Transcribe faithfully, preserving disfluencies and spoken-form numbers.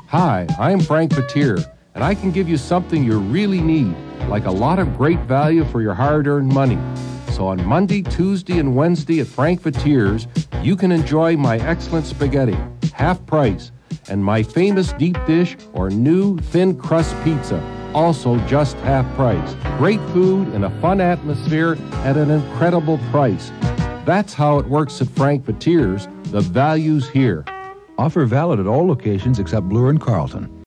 Hi, I'm Frank Vetere, and I can give you something you really need, like a lot of great value for your hard-earned money. So on Monday, Tuesday, and Wednesday at Frank Vetere's, you can enjoy my excellent spaghetti, half price, and my famous deep dish or new thin crust pizza, also just half price. Great food in a fun atmosphere at an incredible price. That's how it works at Frank Vetere's. The value's here. Offer valid at all locations except Bloor and Carlton.